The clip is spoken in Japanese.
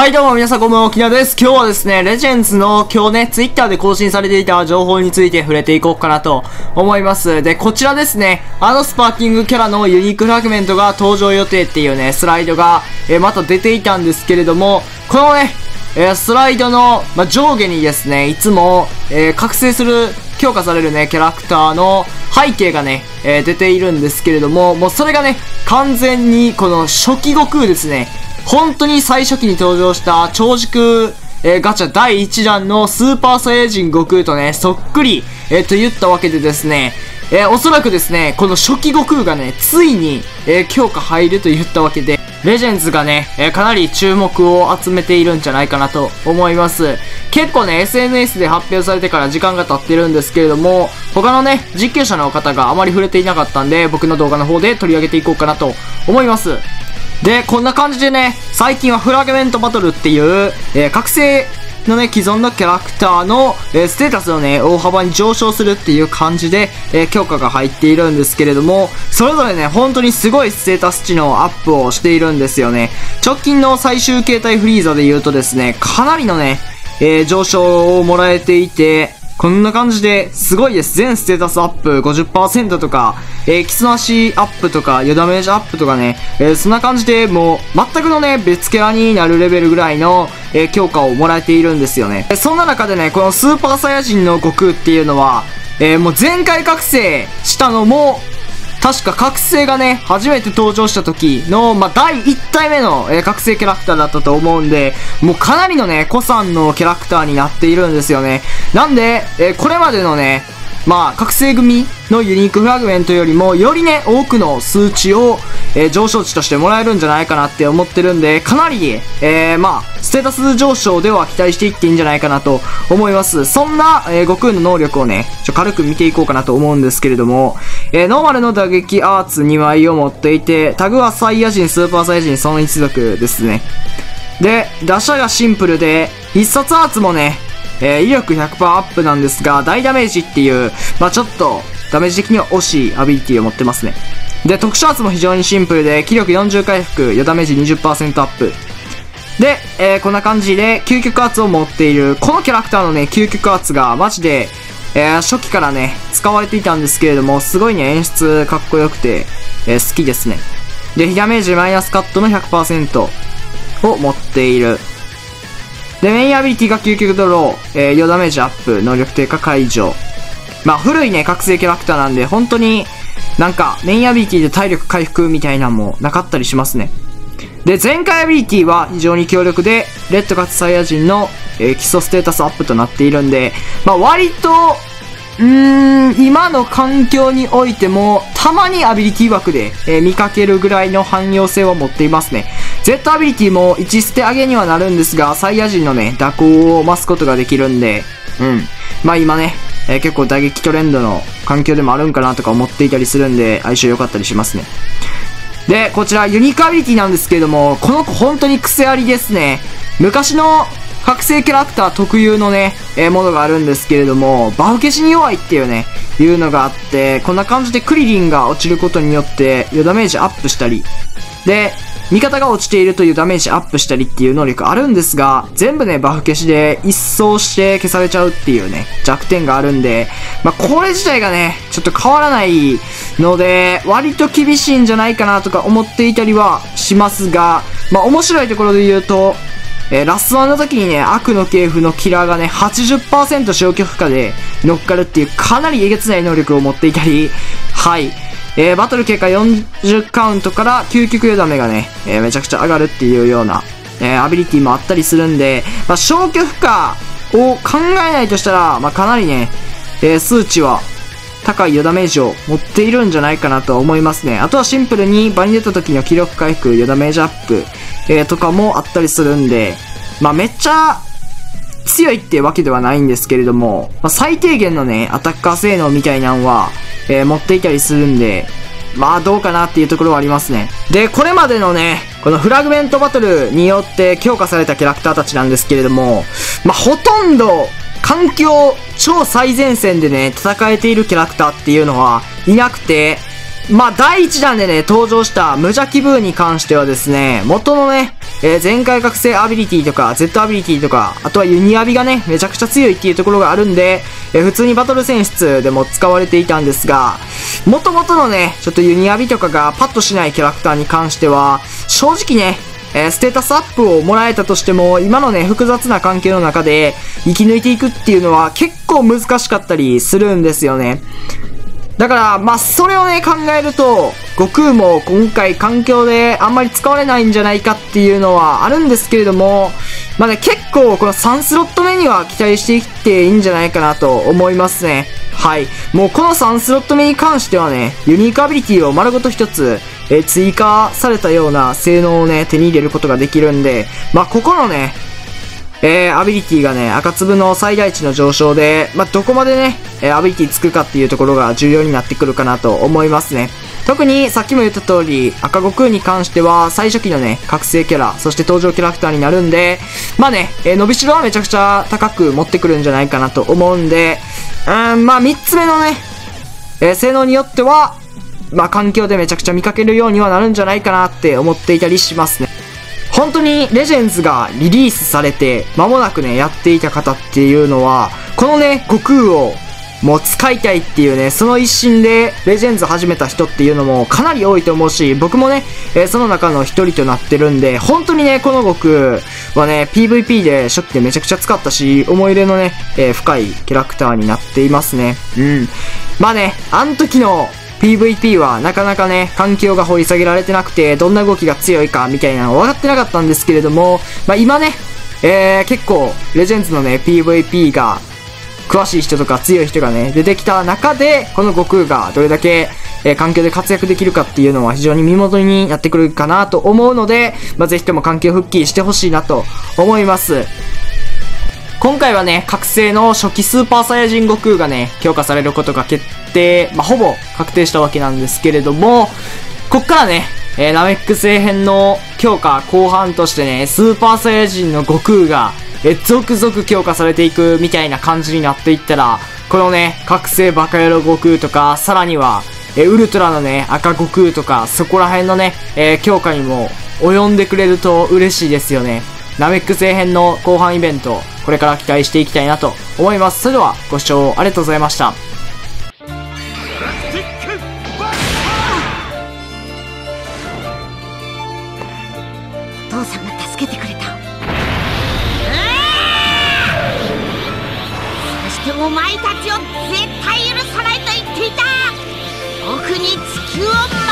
はいどうも皆さんこんばんは、きなです。今日はですね、レジェンズの今日ね、ツイッターで更新されていた情報について触れていこうかなと思います。で、こちらですね、スパーキングキャラのユニークフラグメントが登場予定っていうね、スライドが、また出ていたんですけれども、このね、スライドの、上下にですね、いつも、覚醒する、強化されるね、キャラクターの背景がね、出ているんですけれども、もうそれがね、完全にこの初期悟空ですね、本当に最初期に登場した超軸、ガチャ第1弾のスーパーサイヤ人悟空とね、そっくり、と言ったわけでですね、おそらくですね、この初期悟空がね、ついに、強化入ると言ったわけで、レジェンズがね、かなり注目を集めているんじゃないかなと思います。結構ね、SNS で発表されてから時間が経ってるんですけれども、他のね、実況者の方があまり触れていなかったんで、僕の動画の方で取り上げていこうかなと思います。で、こんな感じでね、最近はフラグメントバトルっていう、覚醒のね、既存のキャラクターの、ステータスをね、大幅に上昇するっていう感じで、強化が入っているんですけれども、それぞれね、本当にすごいステータス値のアップをしているんですよね。直近の最終形態フリーザで言うとですね、かなりのね、上昇をもらえていて、こんな感じですごいです。全ステータスアップ 50% とか、キツナシアップとか、余ダメージアップとかね、そんな感じでもう全くのね、別キャラになるレベルぐらいの、強化をもらえているんですよね。そんな中でね、このスーパーサイヤ人の悟空っていうのは、もう全開覚醒したのも、確か覚醒がね、初めて登場した時の、第1体目の、覚醒キャラクターだったと思うんで、もうかなりのね、古参のキャラクターになっているんですよね。なんで、これまでのね、覚醒組のユニークフラグメントよりも、よりね、多くの数値を、上昇値としてもらえるんじゃないかなって思ってるんで、かなり、ステータス上昇では期待していっていいんじゃないかなと思います。そんな、悟空の能力をね、軽く見ていこうかなと思うんですけれども、ノーマルの打撃アーツ2枚を持っていて、タグはサイヤ人、スーパーサイヤ人、その一族ですね。で、打者がシンプルで、必殺アーツもね、威力 100% アップなんですが、大ダメージっていう、ちょっと、ダメージ的には惜しいアビリティを持ってますね。で、特殊アーツも非常にシンプルで、気力40回復、余ダメージ 20% アップ。で、こんな感じで、究極アーツを持っている。このキャラクターのね、究極アーツが、マジで、初期からね、使われていたんですけれども、すごいね、演出かっこよくて、好きですね。で、被ダメージマイナスカットの 100% を持っている。で、メインアビリティが究極ドロー、余ダメージアップ、能力低下解除。古いね、覚醒キャラクターなんで、本当に、なんか、メインアビリティで体力回復みたいなのもなかったりしますね。で、全開アビリティは非常に強力で、レッドかつサイヤ人の、基礎ステータスアップとなっているんで、割と、今の環境においても、たまにアビリティ枠で、見かけるぐらいの汎用性を持っていますね。Z アビリティも1捨て上げにはなるんですが、サイヤ人のね、蛇行を増すことができるんで、今ね、結構打撃トレンドの環境でもあるんかなとか思っていたりするんで、相性良かったりしますね。で、こちらユニークアビリティなんですけれども、この子本当に癖ありですね。昔の覚醒キャラクター特有のね、ものがあるんですけれども、バフ消しに弱いっていうね、いうのがあって、こんな感じでクリリンが落ちることによって余ダメージアップしたり、で、味方が落ちているというダメージアップしたりっていう能力あるんですが、全部ね、バフ消しで一掃して消されちゃうっていうね、弱点があるんで、これ自体がね、ちょっと変わらないので、割と厳しいんじゃないかなとか思っていたりはしますが、面白いところで言うと、ラスワンの時にね、悪の系譜のキラーがね、80% 消去負荷で乗っかるっていうかなりえげつない能力を持っていたり、はい。バトル経過40カウントから究極余ダメがね、めちゃくちゃ上がるっていうような、アビリティもあったりするんで、消去負荷を考えないとしたら、かなりね、数値は高い余ダメージを持っているんじゃないかなと思いますね。あとはシンプルに場に出た時の気力回復、余ダメージアップ、とかもあったりするんで、めっちゃ強いってわけではないんですけれども、最低限のね、アタッカー性能みたいなのは、持っていたりするんで、どうかなっていうところはありますね。で、これまでのね、このフラグメントバトルによって強化されたキャラクターたちなんですけれども、ほとんど環境超最前線でね、戦えているキャラクターっていうのはいなくて、 まあ、第1弾でね、登場した無邪気ブーに関してはですね、元のね、全開覚醒アビリティとか、Z アビリティとか、あとはユニアビがね、めちゃくちゃ強いっていうところがあるんで、普通にバトル選出でも使われていたんですが、元々のね、ちょっとユニアビとかがパッとしないキャラクターに関しては、正直ね、ステータスアップをもらえたとしても、今のね、複雑な関係の中で生き抜いていくっていうのは結構難しかったりするんですよね。だから、まあ、それをね、考えると、悟空も今回環境であんまり使われないんじゃないかっていうのはあるんですけれども、まあね、結構この3スロット目には期待していっていいんじゃないかなと思いますね。はい。もうこの3スロット目に関してはね、ユニークアビリティを丸ごと一つ、追加されたような性能をね、手に入れることができるんで、まあ、ここのね、アビリティがね、赤粒の最大値の上昇で、まあ、どこまでね、アビリティつくかっていうところが重要になってくるかなと思いますね。特に、さっきも言った通り、赤悟空に関しては、最初期のね、覚醒キャラ、そして登場キャラクターになるんで、まあね、伸びしろはめちゃくちゃ高く持ってくるんじゃないかなと思うんで、まあ、3つ目のね、性能によっては、まあ、環境でめちゃくちゃ見かけるようにはなるんじゃないかなって思っていたりしますね。本当にレジェンズがリリースされて間もなくねやっていた方っていうのはこのね悟空をもう使いたいっていうねその一心でレジェンズ始めた人っていうのもかなり多いと思うし僕もね、その中の一人となってるんで本当にねこの悟空はね PVP で初期でめちゃくちゃ使ったし思い入れのね、深いキャラクターになっていますね。まあねあの時のPVP はなかなかね、環境が掘り下げられてなくて、どんな動きが強いかみたいなの分かってなかったんですけれども、まあ今ね、結構、レジェンズのね、PVP が、詳しい人とか強い人がね、出てきた中で、この悟空がどれだけ、環境で活躍できるかっていうのは非常に見戻りになってくるかなと思うので、まあぜひとも環境復帰してほしいなと思います。今回はね、覚醒の初期スーパーサイヤ人悟空がね、強化されることが決定、まあ、ほぼ確定したわけなんですけれども、こっからね、ナメック星編の強化後半としてね、スーパーサイヤ人の悟空が、続々強化されていくみたいな感じになっていったら、このね、覚醒バカ野郎悟空とか、さらには、ウルトラのね、赤悟空とか、そこら辺のね、強化にも及んでくれると嬉しいですよね。ナメック星編の後半イベント、これから期待していきたいなと思います。それではご視聴ありがとうございました。 お父さんが助けてくれた。そしてお前たちを絶対許さないと言っていた。僕に地球を